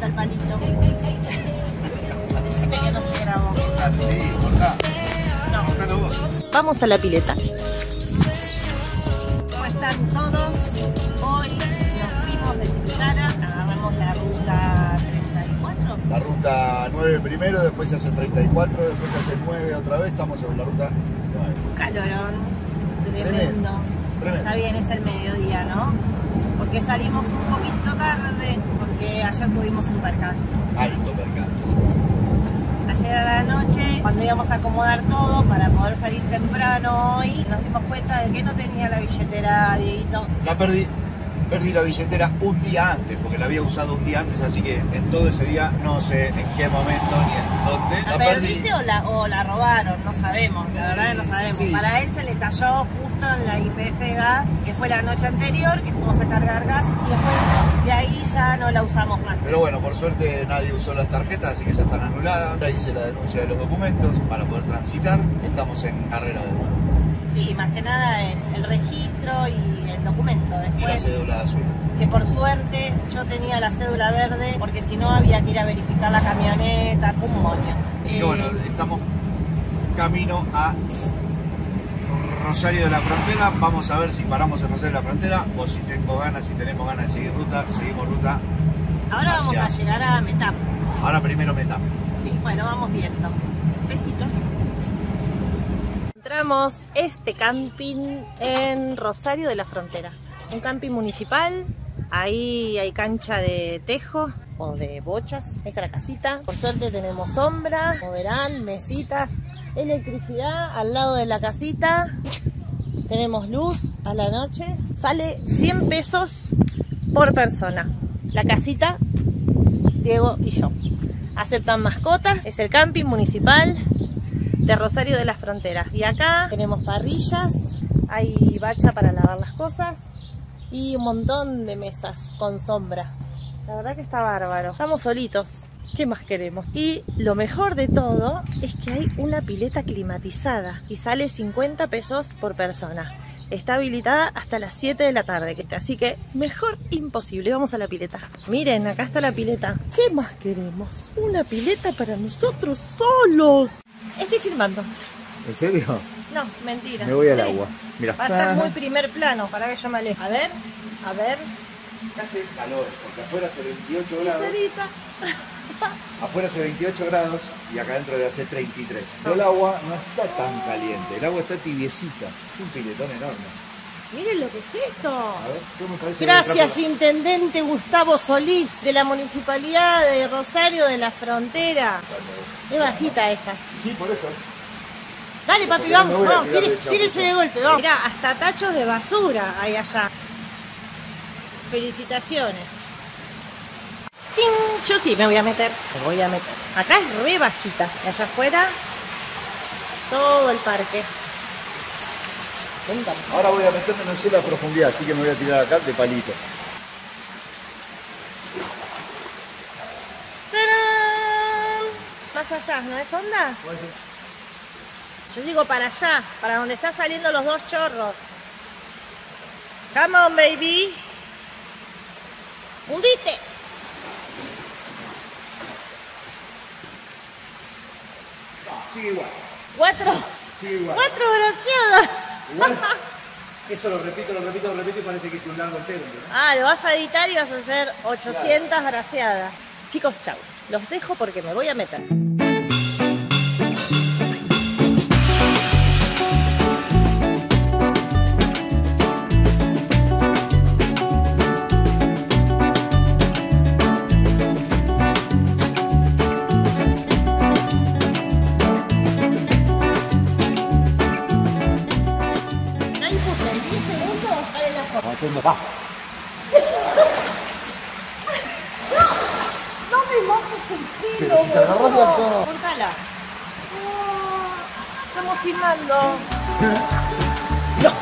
gusta el palito. Decime que no se grabó. Sí, cortá. No. Cortalo vos. Vamos a la pileta. ¿Cómo están todos? Hoy nos fuimos de Tilcara, agarramos la ruta 34. La ruta 9 primero, después se hace 34, después se hace 9 otra vez, estamos sobre la ruta 9. Calorón, tremendo. Tremendo. Está bien, es el mediodía, ¿no? Porque salimos un poquito tarde, porque ayer tuvimos un percance. Alto percance. Ayer a la noche, cuando íbamos a acomodar todo para poder salir temprano hoy, nos dimos cuenta de que no tenía la billetera, Dieguito. La perdí. Perdí la billetera un día antes, porque la había usado un día antes, así que en todo ese día no sé en qué momento ni en dónde. ¿La perdiste o la robaron? No sabemos, la verdad que no sabemos. Sí. Para él se le cayó justo en la YPF Gas, que fue la noche anterior, que fuimos a cargar gas y después de ahí ya no la usamos más. Pero bueno, por suerte nadie usó las tarjetas, así que ya están anuladas. Ya hice la denuncia de los documentos para poder transitar. Estamos en carrera de nuevo. Sí, más que nada el registro y el documento. Después, Y la cédula azul. que por suerte yo tenía la cédula verde, porque si no había que ir a verificar la camioneta, un moño. Así que bueno, estamos camino a Rosario de la Frontera. Vamos a ver si paramos en Rosario de la Frontera o si tengo ganas, si tenemos ganas de seguir ruta, seguimos ruta. Ahora vamos a llegar a Metap. Ahora primero Metap. Sí, bueno, vamos viendo. Besitos. Encontramos este camping en Rosario de la Frontera. Un camping municipal. Ahí hay cancha de tejo o de bochas. Ahí está la casita. Por suerte tenemos sombra, como verán, mesitas, electricidad al lado de la casita. Tenemos luz a la noche. Sale 100 pesos por persona. La casita, Diego y yo. Aceptan mascotas. Es el camping municipal de Rosario de la Frontera. Y acá tenemos parrillas, hay bacha para lavar las cosas y un montón de mesas con sombra. La verdad que está bárbaro. Estamos solitos. ¿Qué más queremos? Y lo mejor de todo es que hay una pileta climatizada y sale 50 pesos por persona. Está habilitada hasta las 7 de la tarde, así que mejor imposible. Vamos a la pileta. Miren, acá está la pileta. ¿Qué más queremos? Una pileta para nosotros solos. Estoy filmando. ¿En serio? No, mentira. Me voy al Sí. agua. Mira. Va a estar muy primer plano, para que yo me aleje. A ver. Hace calor, porque afuera hace 28 grados. Cerita. Afuera hace 28 grados y acá adentro debe hacer 33. Pero el agua no está tan caliente, el agua está tibiecita. Es un piletón enorme. Miren lo que es esto. A ver, ¿qué me parece? Gracias, Intendente Gustavo Solís, de la Municipalidad de Rosario de la Frontera. Es bajita esa. Sí, por eso. Dale, papi, Porque vamos, no me voy a vamos, tirar de tírese de chapuza. golpe, vamos. Mirá, hasta tachos de basura hay allá. Felicitaciones. ¡Ting! Yo sí me voy a meter. Me voy a meter. Acá es re bajita. Y allá afuera, todo el parque. Cuéntame. Ahora voy a meterme, no sé la profundidad, así que me voy a tirar acá de palito. ¡Tarán! Más allá, ¿no es onda? Yo digo para allá, para donde están saliendo los dos chorros. Come on, baby. ¡Hundite! Sigue igual. Sigue igual. Cuatro braceadas. Igual. Eso lo repito y parece que es un largo entero. ¿No? Ah, lo vas a editar y vas a hacer 800 braceadas. Chicos, chau. Los dejo porque me voy a meter. Ahí puse en 10 segundos, sale la foto. Va. No me mojes el pelo, Pero si te agarras de boludo. acá. Cortala. Estamos filmando. No.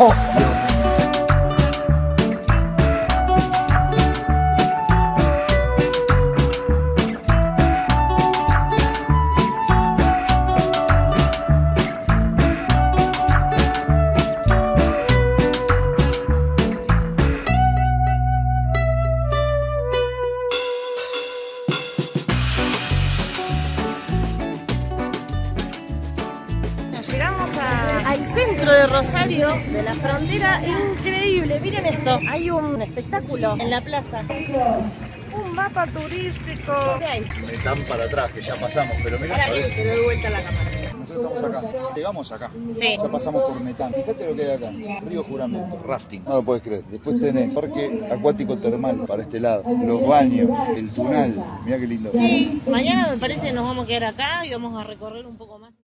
al centro de Rosario de la Frontera. Increíble, miren esto. Hay un espectáculo en la plaza. Un mapa turístico. ¿Qué hay? Están para atrás, que ya pasamos, pero mirá, Ahora que te doy vuelta a la cámara. nosotros estamos acá. Llegamos acá. Sí. Ya pasamos por Metán. Fíjate lo que hay acá. Río Juramento, rafting. No lo puedes creer. Después tenés parque acuático termal para este lado. Los baños, el tunal. Mirá qué lindo. Sí, mañana me parece que nos vamos a quedar acá y vamos a recorrer un poco más.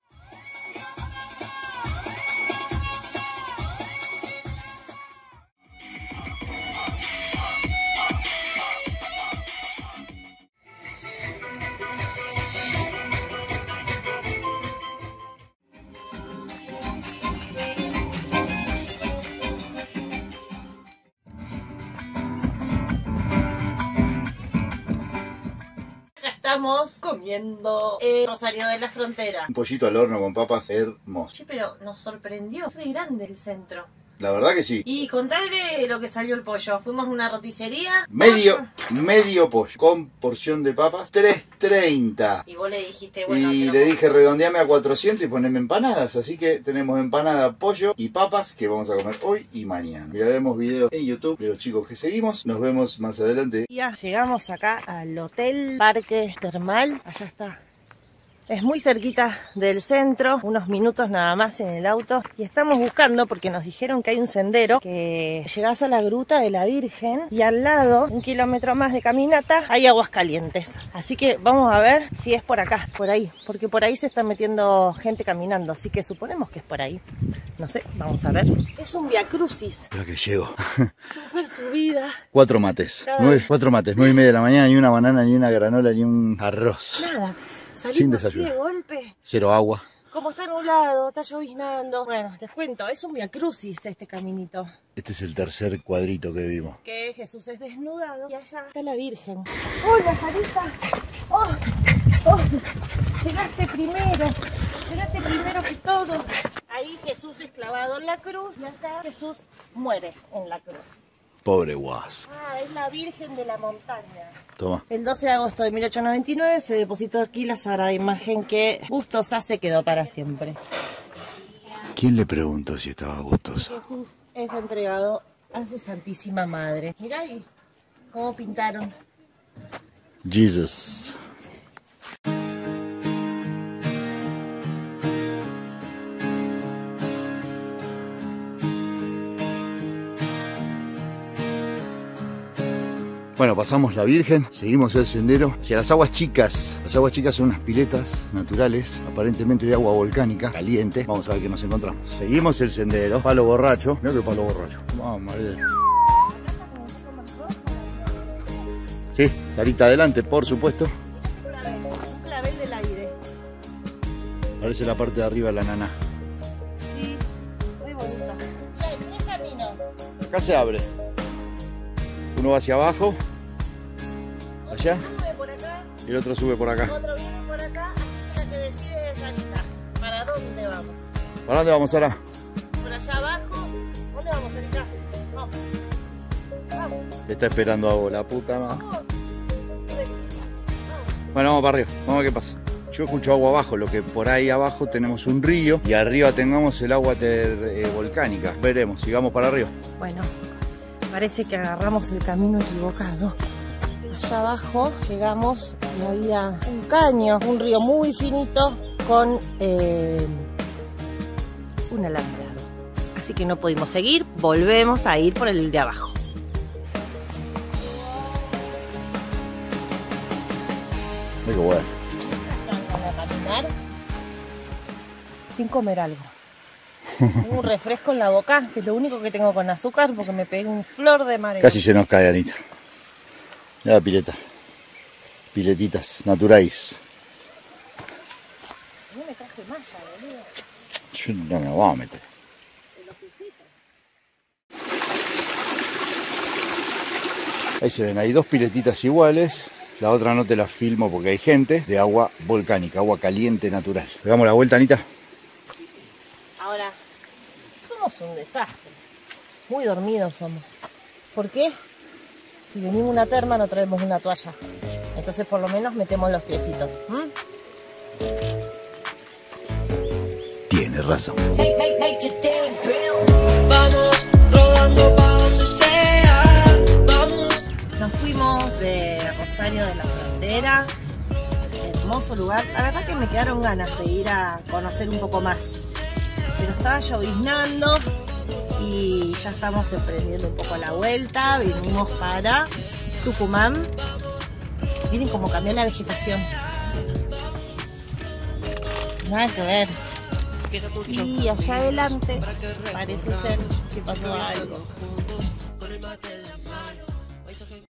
Estamos comiendo Rosario de la Frontera. Un pollito al horno con papas hermoso. Sí, pero nos sorprendió. Es muy grande el centro. La verdad que sí. Y contarle lo que salió el pollo. Fuimos a una roticería. Medio pollo con porción de papas, 3.30. Y vos le dijiste, bueno, y le dije redondeame a 400 y poneme empanadas. Así que tenemos empanada, pollo y papas que vamos a comer hoy y mañana. Miraremos videos en YouTube de los chicos que seguimos. Nos vemos más adelante. Ya llegamos acá al Hotel Parque Termal. Allá está. Es muy cerquita del centro, unos minutos nada más en el auto. Y estamos buscando, porque nos dijeron que hay un sendero que llegás a la Gruta de la Virgen y al lado, 1 kilómetro más de caminata, hay aguas calientes. Así que vamos a ver si es por acá, por ahí, porque por ahí se está metiendo gente caminando, así que suponemos que es por ahí. No sé, vamos a ver. Es un viacrucis. Espera que llego. Súper subida. 4 mates. 4 mates, 9:30 de la mañana, ni una banana, ni una granola, ni un arroz. Nada. Sin Salimos así desayuno. de golpe. 0 agua. Como está nublado, está lloviznando. Bueno, te cuento, es un viacrucis este caminito. Este es el tercer cuadrito que vimos. Que Jesús es desnudado y allá está la Virgen. ¡Hola, Sarita! ¡Oh! Llegaste primero que todo. Ahí Jesús es clavado en la cruz y acá Jesús muere en la cruz. Pobre guas. Ah, es la Virgen de la Montaña. Toma. El 12 de agosto de 1899 se depositó aquí la sagrada imagen que gustosa se quedó para siempre. ¿Quién le preguntó si estaba gustosa? Jesús es entregado a su Santísima Madre. Mirá ahí cómo pintaron. Jesus. Bueno, pasamos la Virgen, seguimos el sendero hacia las aguas chicas. Las aguas chicas son unas piletas naturales, aparentemente de agua volcánica, caliente. Vamos a ver qué nos encontramos. Seguimos el sendero, palo borracho. Mirá que palo borracho. Vamos, María. Sí, Sarita adelante, por supuesto. Un clavel del aire. Parece la parte de arriba de la nana. Sí, muy bonito. Y hay 3 caminos. Acá se abre. Uno va hacia abajo, allá, Sube por acá, y el otro sube por acá. otro viene por acá, así que la que decide es Sarita. ¿Para dónde vamos? ¿Para dónde vamos, Sara? Por allá abajo. ¿Dónde vamos, Sarita? Vamos. Vamos. Te está esperando a vos, la puta madre. Vamos. Bueno, vamos para arriba, vamos a ver qué pasa. Yo escucho agua abajo, lo que por ahí abajo tenemos un río y arriba tengamos el agua volcánica. Veremos, sigamos para arriba. Bueno, parece que agarramos el camino equivocado. Allá abajo llegamos y había un caño, un río muy finito con un alambrado. Así que no pudimos seguir, volvemos a ir por el de abajo. Qué bueno. Vamos a caminar sin comer algo. Tengo un refresco en la boca, que es lo único que tengo con azúcar porque me pegué un flor de mareo. Casi se nos cae, Anita. Mira la pileta. Piletitas naturales. No me traje malla, boludo. Yo no me voy a meter. Ahí se ven, hay 2 piletitas iguales. La otra no te la filmo porque hay gente de agua volcánica, agua caliente natural. Pegamos la vuelta, Anita. Ahora, somos un desastre. Muy dormidos somos. ¿Por qué? Si venimos a una terma no traemos una toalla. Entonces por lo menos metemos los piecitos. Tienes razón. Hey, hey, hey. Rosario de la Frontera. Hermoso lugar. La verdad que me quedaron ganas de ir a conocer un poco más. Pero estaba lloviznando y ya estamos emprendiendo un poco la vuelta. Venimos para Tucumán. Miren cómo cambió la vegetación. Nada que ver. Y allá adelante parece ser que pasó algo.